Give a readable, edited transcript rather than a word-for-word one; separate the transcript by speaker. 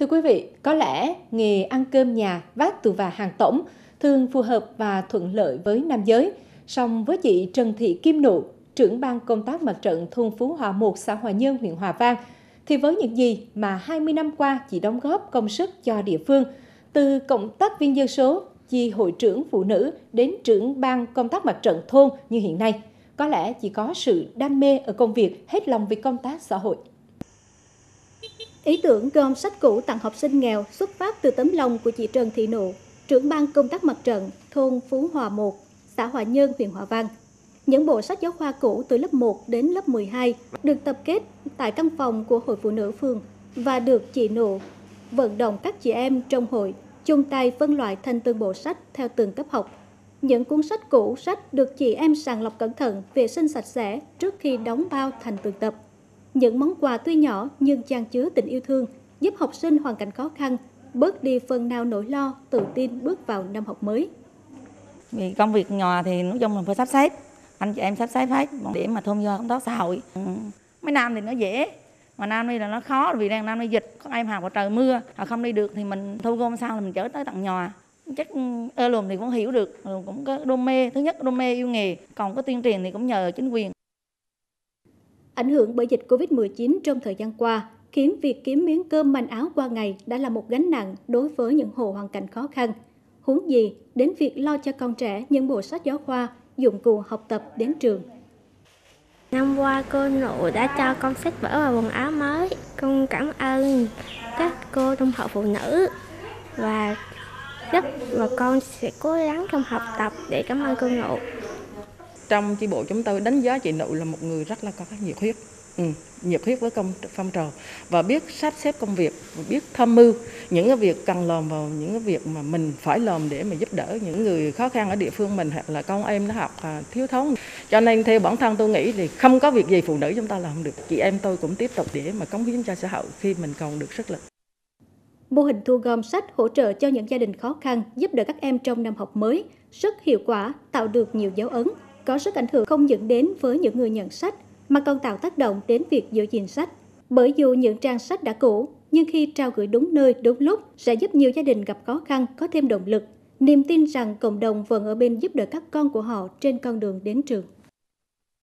Speaker 1: Thưa quý vị, có lẽ nghề ăn cơm nhà, vác tù và hàng tổng thường phù hợp và thuận lợi với nam giới. Song với chị Trần Thị Kim Nụ, trưởng ban công tác mặt trận thôn Phú Hòa 1, xã Hòa Nhơn, huyện Hòa Vang, thì với những gì mà 20 năm qua chị đóng góp công sức cho địa phương, từ cộng tác viên dân số, chi hội trưởng phụ nữ đến trưởng ban công tác mặt trận thôn như hiện nay, có lẽ chỉ có sự đam mê ở công việc, hết lòng vì công tác xã hội.
Speaker 2: Ý tưởng gom sách cũ tặng học sinh nghèo xuất phát từ tấm lòng của chị Trần Thị Nụ, trưởng ban công tác mặt trận thôn Phú Hòa 1, xã Hòa Nhơn, huyện Hòa Vang. Những bộ sách giáo khoa cũ từ lớp 1 đến lớp 12 được tập kết tại căn phòng của Hội Phụ nữ phường và được chị Nụ vận động các chị em trong hội chung tay phân loại thành từng bộ sách theo từng cấp học. Những cuốn sách cũ sách được chị em sàng lọc cẩn thận, vệ sinh sạch sẽ trước khi đóng bao thành từng tập. Những món quà tuy nhỏ nhưng chan chứa tình yêu thương, giúp học sinh hoàn cảnh khó khăn bớt đi phần nào nỗi lo, tự tin bước vào năm học mới.
Speaker 3: Vì công việc nhỏ thì nói chung là phải sắp xếp, anh chị em sắp xếp hết để mà tham gia công tác xã hội. Mấy nam thì nó dễ, mà nam đi là nó khó vì đang nam đi dịch, có em học vào trời mưa, họ không đi được thì mình thu gom sao là mình chở tới tận nhà. Chắc lùm thì cũng hiểu được, cũng có đam mê, thứ nhất đam mê yêu nghề, còn có tuyên truyền thì cũng nhờ chính quyền.
Speaker 2: Ảnh hưởng bởi dịch Covid-19 trong thời gian qua, khiến việc kiếm miếng cơm manh áo qua ngày đã là một gánh nặng đối với những hộ hoàn cảnh khó khăn. Huống gì đến việc lo cho con trẻ những bộ sách giáo khoa, dụng cụ học tập đến trường.
Speaker 4: Năm qua cô Nụ đã cho con sách vở và quần áo mới. Con cảm ơn các cô trong hội phụ nữ và con sẽ cố gắng trong học tập để cảm ơn cô Nụ.
Speaker 5: Trong chi bộ chúng tôi đánh giá chị Nụ là một người rất là có nhiệt huyết, nhiệt huyết với phong trào và biết sắp xếp công việc, biết tham mưu những cái việc cần làm vào những cái việc mà mình phải làm để mà giúp đỡ những người khó khăn ở địa phương mình hoặc là con em nó học thiếu thốn. Cho nên theo bản thân tôi nghĩ thì không có việc gì phụ nữ chúng ta làm không được. Chị em tôi cũng tiếp tục để mà cống hiến cho xã hội khi mình còn được sức lực.
Speaker 2: Mô hình thu gom sách hỗ trợ cho những gia đình khó khăn, giúp đỡ các em trong năm học mới rất hiệu quả, tạo được nhiều dấu ấn, có sức ảnh hưởng không những đến với những người nhận sách mà còn tạo tác động đến việc giữ gìn sách. Bởi dù những trang sách đã cũ, nhưng khi trao gửi đúng nơi, đúng lúc sẽ giúp nhiều gia đình gặp khó khăn có thêm động lực, niềm tin rằng cộng đồng vẫn ở bên giúp đỡ các con của họ trên con đường đến trường.